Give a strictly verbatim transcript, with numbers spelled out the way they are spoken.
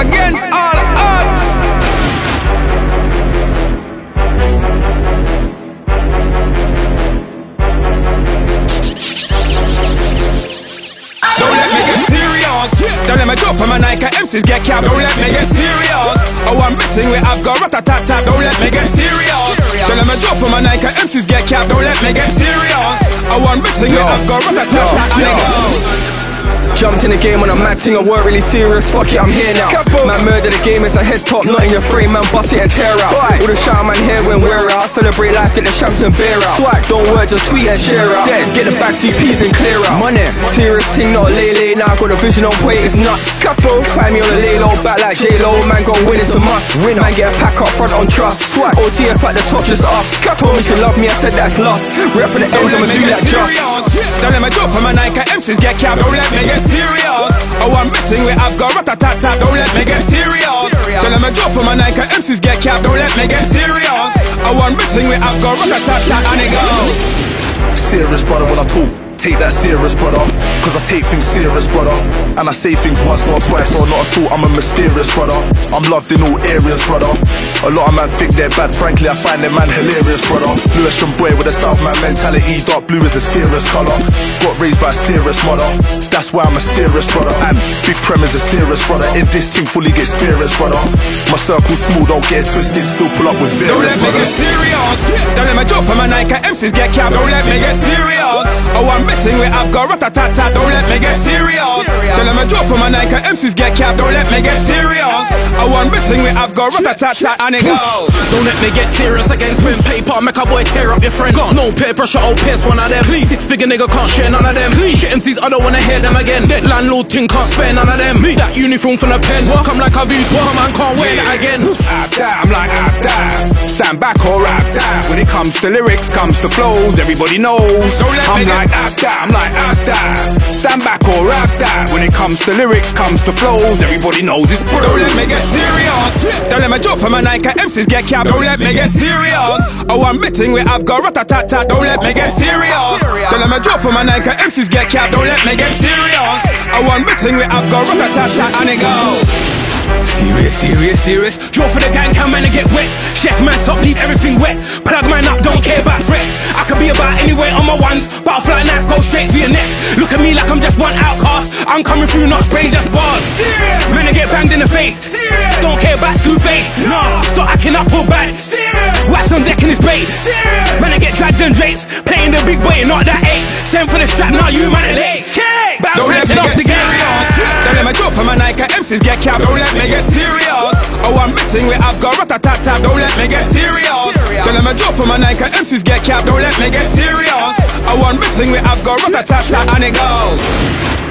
against all odds. Don't let me get serious. Don't let me drop for my Nike M Cs get capped. Don't let me get serious. Oh, I'm betting we have got rat-a-tat-tat. Don't let me get serious. Don't let me drop for my Nike M Cs get capped. Don't let me get serious. Oh, I'm betting we have got rat-a-tat-tat. Jumped in the game when I'm acting, I weren't really serious. Fuck it, I'm here now. Man, murder the game is a head top, not in your frame, man. Bust it and tear out. All the shout man here when we're out. Celebrate life, get the champs and beer out. Swag, don't work, just tweet and share out. Dead, get the back C Ps and clear out. Money, serious thing, not lay lay. Now I got a vision on point, it's nuts. Capo, find me on the lay low, back like J-Lo. Man, go win, it's a must. Win, man, get a pack up front on trust. Swag, O T F at the top, just us. Told me she love me, I said that's lost. Rep for the ends, I'ma do that just. Don't let me drop for my Nike M Cs get capped. Don't let me get serious. Oh, I'm betting we have got rat-a-tat-tat. Don't let me get serious. Don't let me drop for my Nike M Cs get capped. Don't let me get serious. Oh, I'm betting we have got rat-a-tat-tat. And it goes. Serious brother when I talk, take that serious brother. Cause I take things serious brother. And I say things once, not twice, or not at all. I'm a mysterious brother. I'm loved in all areas brother. A lot of man think they're bad, frankly I find them man hilarious brother. Lewisham boy with a Southman mentality. Dark blue is a serious colour. Got raised by a serious mother. That's why I'm a serious brother. And Big Prem is a serious brother. If this thing fully gets serious brother. My circle small, don't get twisted. Still pull up with various brothers. Don't let me get serious. Don't let me drop for my Nike M Cs get capped. Don't let me get serious. Oh, I'm betting we have got rat-a-tat-tat. Don't let me get serious. Don't let me drop for my Nike M Cs get capped. Don't let me get serious. Oh, I'm betting we have got rat-a-tat-tat. And it goes. Don't let me get serious again. Spend paper, make a boy tear up your friend. Gone. No peer pressure, I'll pierce one of them. Please. Six figure nigga can't share none of them. Please. Shit M Cs, I don't wanna hear them again. Dead landlord thing can't spare none of them. Me. That uniform from the pen. Walk I'm like I've used one, man can't wear that again. Ap that, I'm like ap that. Stand back or rap that. When it comes to lyrics, comes to flows, everybody knows. I'm like ap that, I'm like ap that. Stand back or rap that. When it comes to lyrics, comes to flows, everybody knows it's bro. Don't let me get serious. Don't let me drop for my Nike M Cs get capped. Don't let me get serious. Oh, I'm betting we have got rat-a-tat-tat. Don't let me get serious. Don't let me drop for my Nike M Cs get capped. Don't let me get serious. Oh, I'm betting we have got rat-a-tat-tat. And it goes. Serious, serious, serious. Draw for the gang, can man and get wet. Chef man, stop, leave everything wet. Plug man up, don't care about threats. I could be about anywhere on my ones. Butterfly knife, go straight for your neck. Look at me like I'm just one outcast. I'm coming through, not spraying, just bars. Serious. Man, I get banged in the face. Serious. Don't care about screw face. Nah, stop acting up all bad. Serious. Wax on deck in his bait. Serious. Man, I get dragged and drapes. Playing the big boy, not that eight. Send for the strap, now you man are late. Don't let me get serious. Don't let me drop for my Nike M Cs get capped. Don't let me get serious. Oh, I'm betting we have got rat-a-tat-tat. Don't let me get serious. Don't let me drop for my Nike M Cs get capped. Don't let me get serious. Oh, I'm betting we have got rat-a-tat-tat. And it goes.